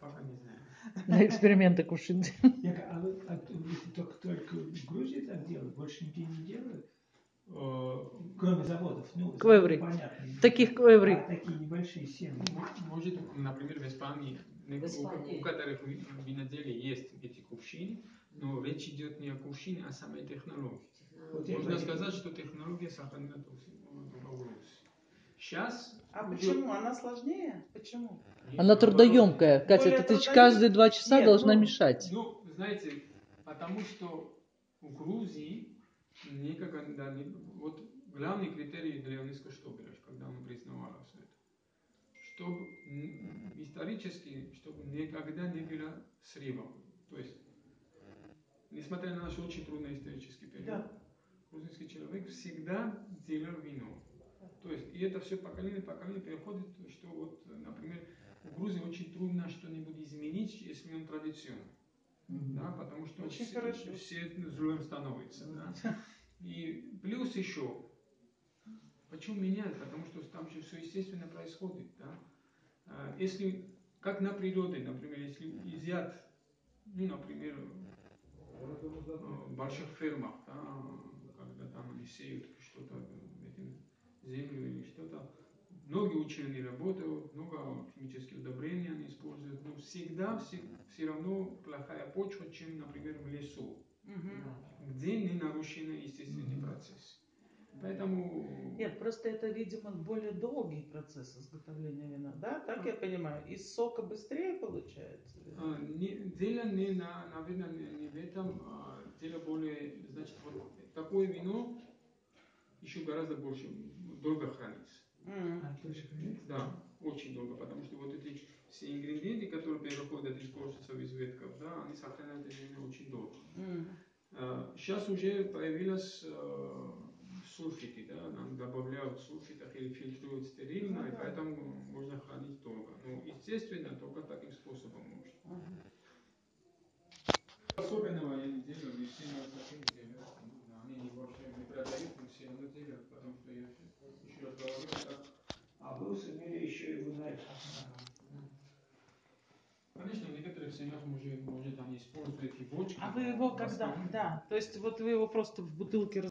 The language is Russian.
пока не знаю. На эксперименты кушать. Только в Грузии так делают, больше нигде не делают? Кроме заводов. Ну, Квеври. понятно. Таких квеври. Такие небольшие семьи. Может, например, в Испании, у которых виноделия есть эти кувшины, но речь идет не о кувшине, а о самой технологии. Можно сказать, что технология сохранена только в Грузии. Сейчас... А почему? Она сложнее? Почему? Она трудоемкая. Катя, ты каждые 2 часа должна мешать. Ну, знаете, потому что в Грузии никогда не... Вот главный критерий для ЮНЕСКО что берешь, когда он признавал все это? Чтобы исторически, чтобы никогда не было срывов. То есть, несмотря на наш очень трудный исторический период, грузинский человек всегда делал вино. То есть, и это все поколение переходит, что вот, например, в Грузии очень трудно что-нибудь изменить, если он традиционный. Да, потому что все злым становится. Да? И плюс еще, почему меняют? Потому что там же все естественно происходит. Да? Если, как на природе, например, если изъят, ну, например, в больших фермах, да, когда там они сеют что-то, землю или что-то, многие ученые работают, много химических удобрений они используют, но всегда все равно плохая почва, чем, например, в лесу, где не нарушены естественные процессы. Поэтому... Нет, просто это, видимо, более долгий процесс изготовления вина, да? Так я понимаю? Из сока быстрее получается? Дело не, наверное, не в этом, дело более, значит, вот такое вино еще гораздо больше, долго хранится. Да, очень долго, потому что вот эти все ингредиенты, которые переходят из процессов, из ветков, да, они сохраняют это вино очень долго. Сейчас уже появились сульфиты, да, нам добавляют сульфитов или фильтруют стерильно, и поэтому можно хранить долго. Но, естественно, только таким способом можно. Особенного я не делаю, и все на таким делают. Они вообще не продают, но все равно делают, потому что я еще раз говорю, так. А вы сумели еще его на это? Конечно, в некоторых семьях может они используют и бочки. А вы его когда? Да, то есть вот вы его просто в бутылке